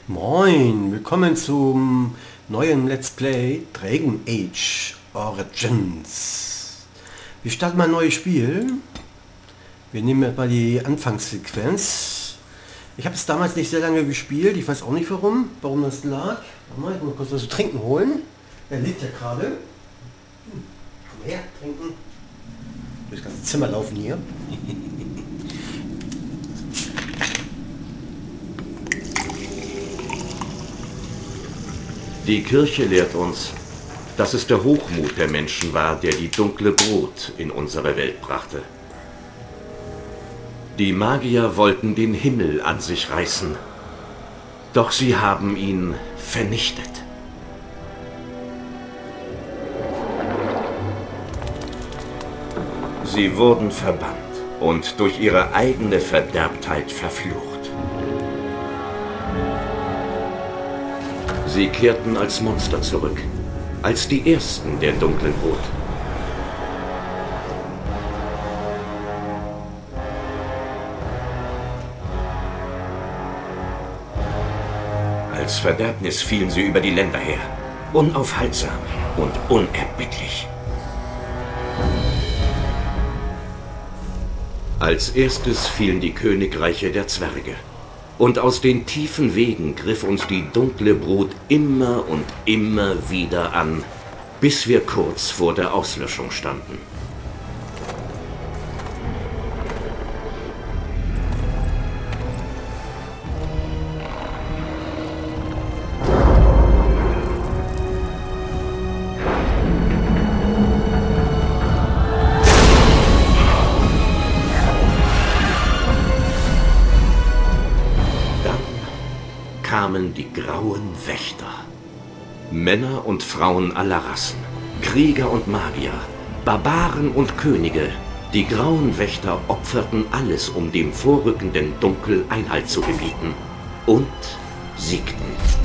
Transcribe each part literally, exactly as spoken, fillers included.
Moin, willkommen zum neuen Let's Play Dragon Age Origins. Wir starten mal ein neues Spiel. Wir nehmen jetzt mal die Anfangssequenz. Ich habe es damals nicht sehr lange gespielt. Ich weiß auch nicht warum, warum das lag. Warte mal, ich muss kurz was zu trinken holen. Er liegt ja gerade. Hm, komm her, trinken. Durch das ganze Zimmer laufen hier. Die Kirche lehrt uns, dass es der Hochmut der Menschen war, der die dunkle Brut in unsere Welt brachte. Die Magier wollten den Himmel an sich reißen, doch sie haben ihn vernichtet. Sie wurden verbannt und durch ihre eigene Verderbtheit verflucht. Sie kehrten als Monster zurück, als die Ersten der dunklen Brut. Als Verderbnis fielen sie über die Länder her, unaufhaltsam und unerbittlich. Als erstes fielen die Königreiche der Zwerge. Und aus den tiefen Wegen griff uns die dunkle Brut immer und immer wieder an, bis wir kurz vor der Auslöschung standen. Kamen die grauen Wächter. Männer und Frauen aller Rassen, Krieger und Magier, Barbaren und Könige. Die grauen Wächter opferten alles, um dem vorrückenden Dunkel Einhalt zu gebieten. Und siegten.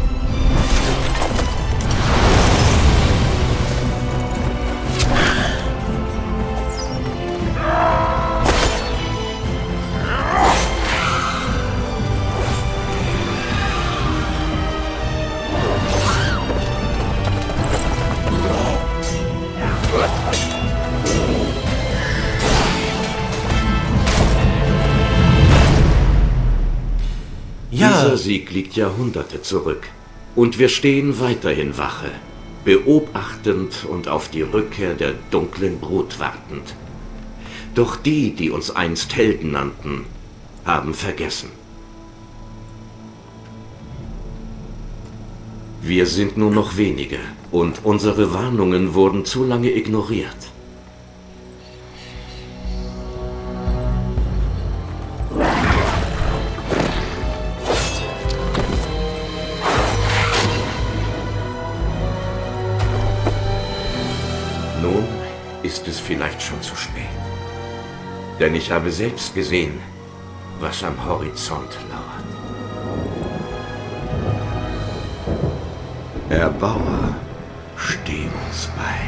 Dieser Sieg liegt Jahrhunderte zurück und wir stehen weiterhin Wache, beobachtend und auf die Rückkehr der dunklen Brut wartend. Doch die, die uns einst Helden nannten, haben vergessen. Wir sind nur noch wenige und unsere Warnungen wurden zu lange ignoriert. Nun ist es vielleicht schon zu spät. Denn ich habe selbst gesehen, was am Horizont lauert. Erbauer, steh uns bei.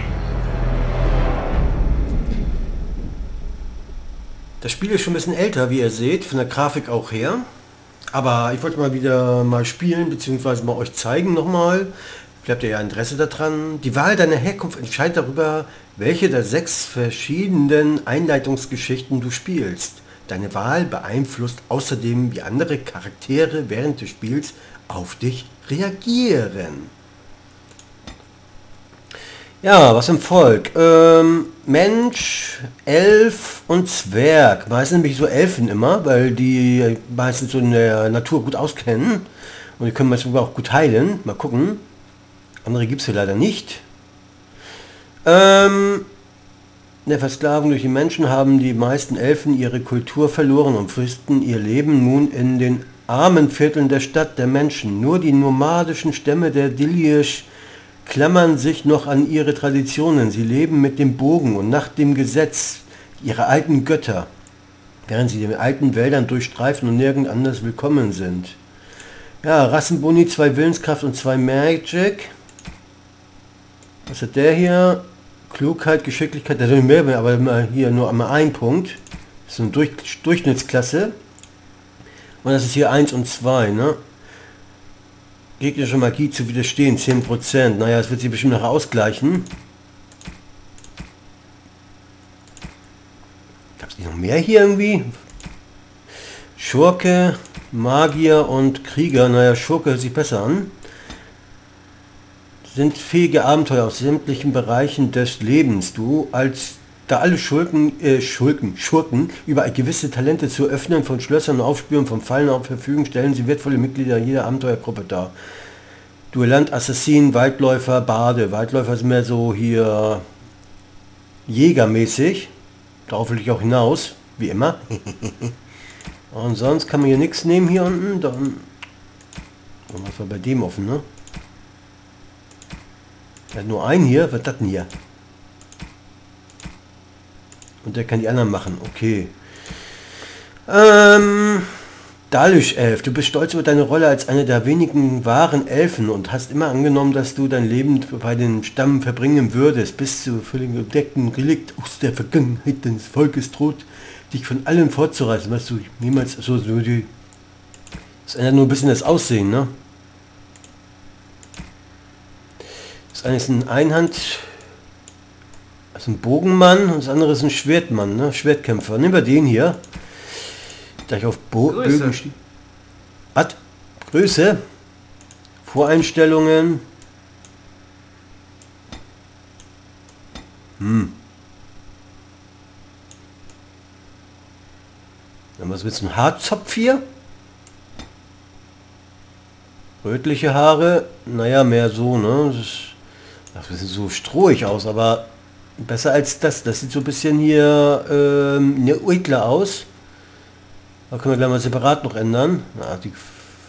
Das Spiel ist schon ein bisschen älter, wie ihr seht, von der Grafik auch her. Aber ich wollte mal wieder mal spielen, beziehungsweise mal euch zeigen nochmal. Bleibt ihr ja Interesse daran. Die Wahl deiner Herkunft entscheidet darüber, welche der sechs verschiedenen Einleitungsgeschichten du spielst. Deine Wahl beeinflusst außerdem, wie andere Charaktere während des Spiels auf dich reagieren. Ja, was im Volk? Ähm, Mensch, Elf und Zwerg. Meistens nämlich so Elfen immer, weil die meistens so in der Natur gut auskennen. Und die können manchmal auch gut heilen. Mal gucken. Andere gibt es hier leider nicht. Ähm, in der Versklavung durch die Menschen haben die meisten Elfen ihre Kultur verloren und fristen ihr Leben nun in den armen Vierteln der Stadt der Menschen. Nur die nomadischen Stämme der Dillish klammern sich noch an ihre Traditionen. Sie leben mit dem Bogen und nach dem Gesetz ihrer alten Götter, während sie den alten Wäldern durchstreifen und nirgend anders willkommen sind. Ja, Rassenboni, zwei Willenskraft und zwei Magic. Was hat der hier? Klugheit, Geschicklichkeit, der soll mehr, aber hier nur einmal ein Punkt. Das ist eine Durch Durchschnittsklasse. Und das ist hier eins und zwei, ne? gegnerische Magie zu widerstehen, zehn Prozent. Naja, das wird sich bestimmt noch ausgleichen. Gab es nicht noch mehr hier irgendwie? Schurke, Magier und Krieger. Naja, Schurke hört sich besser an. Sind fähige Abenteuer aus sämtlichen Bereichen des Lebens. Du als da alle Schurken, äh, Schurken, Schurken über gewisse Talente zu öffnen, von Schlössern aufspüren, von Fallen auf Verfügung stellen sie wertvolle Mitglieder jeder Abenteuergruppe dar. Duellant, Assassin, Waldläufer, Bade. Waldläufer sind mehr so hier jägermäßig. Darauf will ich auch hinaus, wie immer. Und sonst kann man hier nichts nehmen hier unten. Dann was war bei dem offen, ne? Der hat nur einen hier. Was ist das denn hier? Und der kann die anderen machen. Okay. Ähm, Dalish-Elf. Du bist stolz über deine Rolle als eine der wenigen wahren Elfen und hast immer angenommen, dass du dein Leben bei den Stamm verbringen würdest, bis zu völlig entdeckten Relikt aus der Vergangenheit deines Volkes droht, dich von allem fortzureißen. Weißt du, niemals so, so die. Das ändert nur ein bisschen das Aussehen, ne? Das eine ist ein Einhand. Das ist ein Bogenmann und das andere ist ein Schwertmann, ne? Schwertkämpfer. Nehmen wir den hier. Da ich auf Bo Größe. Bögen stehe. Was? Größe? Voreinstellungen. Hm. Dann was willst du? Ein Haarzopf hier? Rötliche Haare. Naja, mehr so, ne? Das ist, das sieht so strohig aus, aber besser als das. Das sieht so ein bisschen hier ähm, ne, edler aus. Da können wir gleich mal separat noch ändern. Na, die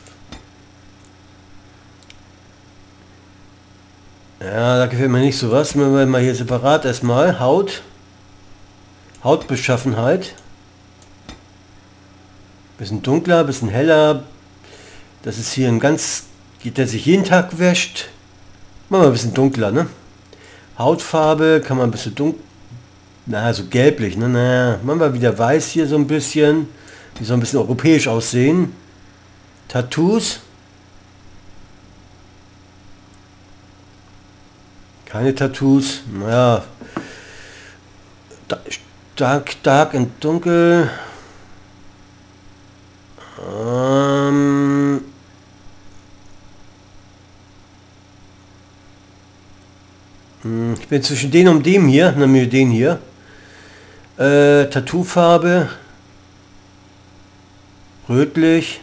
ja, da gefällt mir nicht so was. Wenn wir mal hier separat erstmal Haut, Hautbeschaffenheit. Bisschen dunkler, bisschen heller. Das ist hier ein ganz, geht der sich jeden Tag wäscht. Machen wir ein bisschen dunkler, ne? Hautfarbe kann man ein bisschen dunkel, na so gelblich, ne? Naja, machen wir wieder weiß hier so ein bisschen, die soll ein bisschen europäisch aussehen. Tattoos. Keine Tattoos, naja. Stark, dark und dunkel. Ähm Ich bin zwischen den und dem hier, nehmen wir den hier. Äh, Tattoofarbe. Rötlich.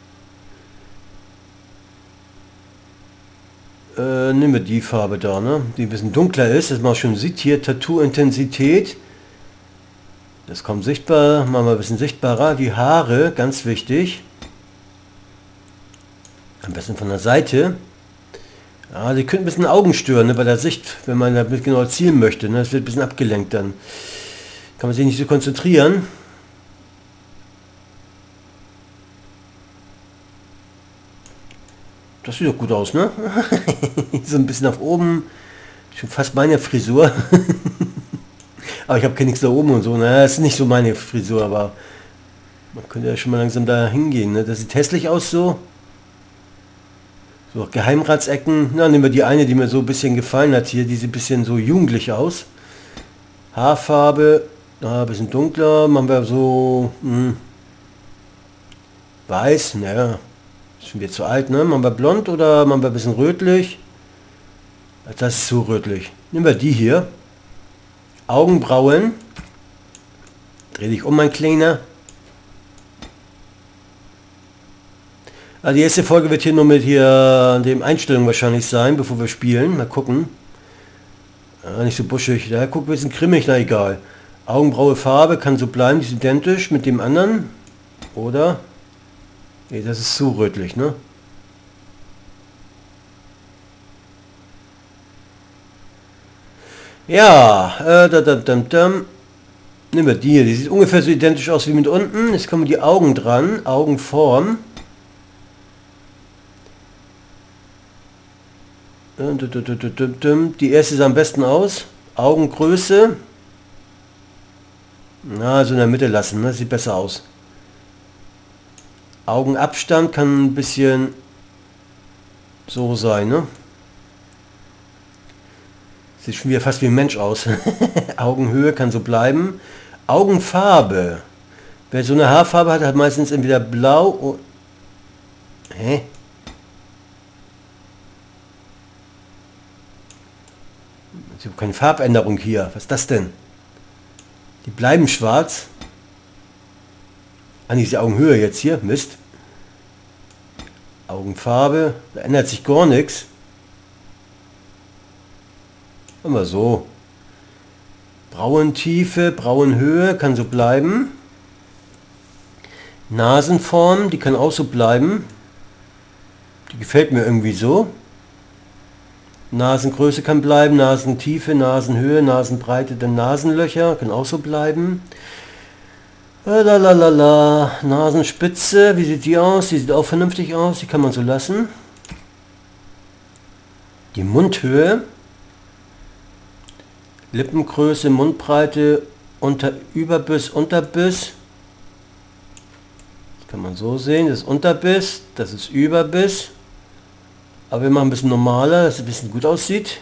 Äh, nehmen wir die Farbe da, ne? Die ein bisschen dunkler ist, dass man schon sieht hier. Tattoo-Intensität. Das kommt sichtbar, machen wir ein bisschen sichtbarer. Die Haare, ganz wichtig. Am besten von der Seite. Ja, die können ein bisschen Augen stören, ne, bei der Sicht, wenn man damit genau zielen möchte. Ne, das wird ein bisschen abgelenkt, dann kann man sich nicht so konzentrieren. Das sieht doch gut aus, ne? So ein bisschen nach oben. Schon fast meine Frisur. Aber ich habe kein nichts da oben und so. Ne? Das ist nicht so meine Frisur, aber man könnte ja schon mal langsam da hingehen. Ne? Das sieht hässlich aus so. So, Geheimratsecken, na, nehmen wir die eine, die mir so ein bisschen gefallen hat hier, die sieht ein bisschen so jugendlich aus. Haarfarbe, na, ein bisschen dunkler, machen wir so mh, weiß, naja, ist schon wieder zu alt, ne? Machen wir blond oder machen wir ein bisschen rötlich? Das ist so rötlich. Nehmen wir die hier. Augenbrauen. Dreh dich um, mein Kleiner. Also die erste Folge wird hier nur mit hier dem Einstellungen wahrscheinlich sein, bevor wir spielen. Mal gucken. Ja, nicht so buschig. Da guck, wir sind grimmig, na egal. Augenbraue, Farbe kann so bleiben, die ist identisch mit dem anderen. Oder? Nee, das ist zu rötlich, ne? Ja, äh, da, da, da, da. Nehmen wir die hier. Die sieht ungefähr so identisch aus wie mit unten. Jetzt kommen die Augen dran. Augenform. Die erste sah am besten aus. Augengröße. Na, so in der Mitte lassen, ne? Sieht besser aus. Augenabstand kann ein bisschen so sein, ne? Sieht schon wieder fast wie ein Mensch aus. Augenhöhe kann so bleiben. Augenfarbe. Wer so eine Haarfarbe hat, hat meistens entweder blau oder... Hä? Ich habe keine Farbänderung hier. Was ist das denn? Die bleiben schwarz. Ah, nicht die Augenhöhe jetzt hier. Mist. Augenfarbe. Da ändert sich gar nichts. Immer so. Brauentiefe, Brauenhöhe kann so bleiben. Nasenform, die kann auch so bleiben. Die gefällt mir irgendwie so. Nasengröße kann bleiben, Nasentiefe, Nasenhöhe, Nasenbreite, dann Nasenlöcher kann auch so bleiben. Lalalala. Nasenspitze, wie sieht die aus? Die sieht auch vernünftig aus, die kann man so lassen. Die Mundhöhe. Lippengröße, Mundbreite, unter Überbiss, Unterbiss. Das kann man so sehen. Das ist Unterbiss, das ist Überbiss. Aber wir machen ein bisschen normaler, dass es ein bisschen gut aussieht.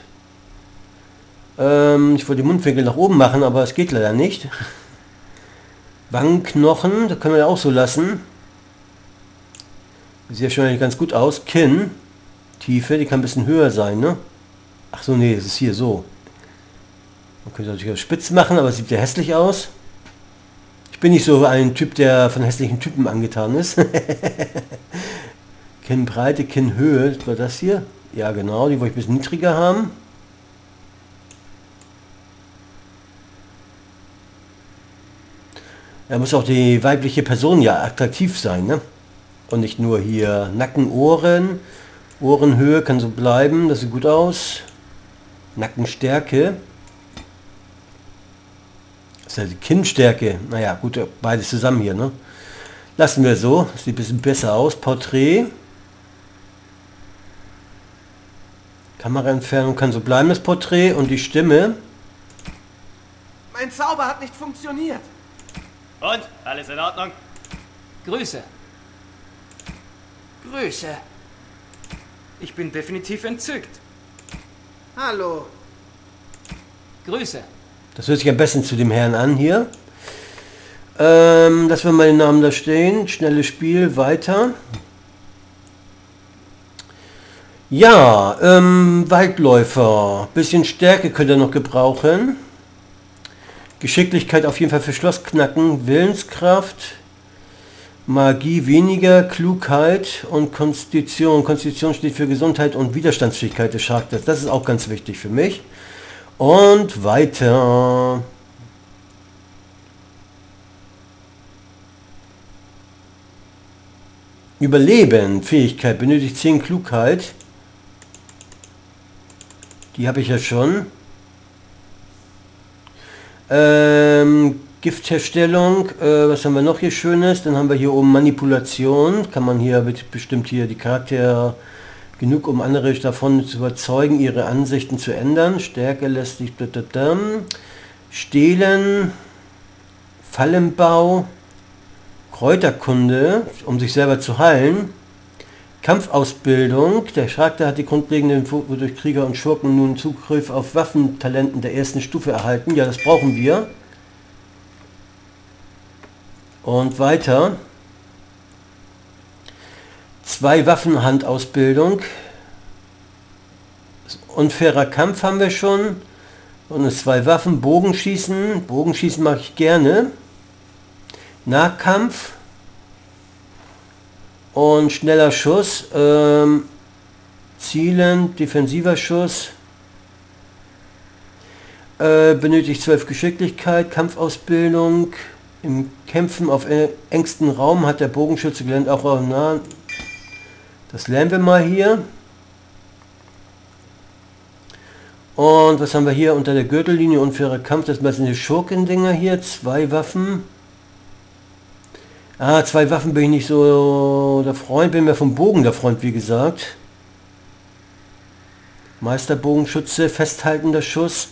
Ähm, ich wollte die Mundwinkel nach oben machen, aber es geht leider nicht. Wangenknochen, das können wir ja auch so lassen. Sieht ja schon ganz gut aus. Kinn, Tiefe, die kann ein bisschen höher sein, ne? Ach so, nee, es ist hier so. Man könnte natürlich auch spitz machen, aber es sieht ja hässlich aus. Ich bin nicht so ein Typ, der von hässlichen Typen angetan ist. Kinnbreite, Kinnhöhe, war das hier? Ja genau, die wollte ich ein bisschen niedriger haben. Da muss auch die weibliche Person ja attraktiv sein, ne? Und nicht nur hier Nacken, Ohren. Ohrenhöhe kann so bleiben, das sieht gut aus. Nackenstärke. Das ist ja die Kinnstärke. Naja, gut, beides zusammen hier, ne? Lassen wir so. Das sieht ein bisschen besser aus. Porträt. Kameraentfernung kann so bleiben, das Porträt. Und die Stimme. Mein Zauber hat nicht funktioniert. Und? Alles in Ordnung? Grüße. Grüße. Ich bin definitiv entzückt. Hallo. Grüße. Das hört sich am besten zu dem Herrn an hier. Ähm, lassen wir mal den Namen da stehen. Schnelles Spiel, weiter. Ja, ähm, Waldläufer. Bisschen Stärke könnt ihr noch gebrauchen. Geschicklichkeit auf jeden Fall für Schlossknacken. Willenskraft. Magie weniger. Klugheit und Konstitution. Konstitution steht für Gesundheit und Widerstandsfähigkeit des Charakters. Das ist auch ganz wichtig für mich. Und weiter. Überleben, Fähigkeit, benötigt zehn Klugheit. Die habe ich ja schon. Ähm, Giftherstellung, äh, was haben wir noch hier Schönes? Dann haben wir hier oben Manipulation. Kann man hier bestimmt hier die Charaktere genug, um andere davon zu überzeugen, ihre Ansichten zu ändern. Stärke lässt sich... Stehlen, Fallenbau, Kräuterkunde, um sich selber zu heilen. Kampfausbildung. Der Charakter hat die grundlegenden Info, wodurch Krieger und Schurken nun Zugriff auf Waffentalenten der ersten Stufe erhalten. Ja, das brauchen wir. Und weiter. Zwei Waffenhandausbildung. Unfairer Kampf haben wir schon. Und zwei Waffen. Bogenschießen. Bogenschießen mache ich gerne. Nahkampf. Und schneller Schuss. Ähm, Zielen. Defensiver Schuss. Äh, benötigt zwölf Geschicklichkeit. Kampfausbildung. Im Kämpfen auf engstem Raum hat der Bogenschütze gelernt, auch auf nah. Das lernen wir mal hier. Und was haben wir hier unter der Gürtellinie? Unfairer Kampf, das sind die Schurkendinger hier. Zwei Waffen. Ah, zwei Waffen bin ich nicht so der Freund, bin mir vom Bogen der Freund, wie gesagt. Meisterbogenschütze, festhaltender Schuss.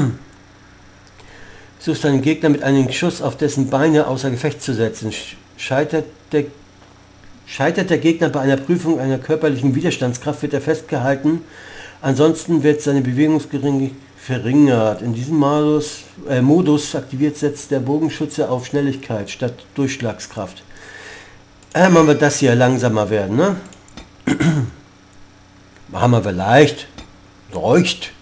Suchst deinen Gegner mit einem Schuss auf dessen Beine außer Gefecht zu setzen. Scheitert der Scheitert der Gegner bei einer Prüfung einer körperlichen Widerstandskraft, wird er festgehalten. Ansonsten wird seine Bewegungsgeringigkeit verringert. In diesem Modus, äh, Modus aktiviert setzt der Bogenschütze auf Schnelligkeit statt Durchschlagskraft. Äh, machen wir das hier langsamer werden, ne? Machen wir vielleicht. Leucht.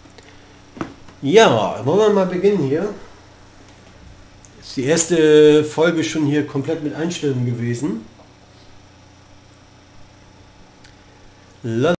Ja, wollen wir mal beginnen hier. Ist die erste Folge schon hier komplett mit Einstellungen gewesen.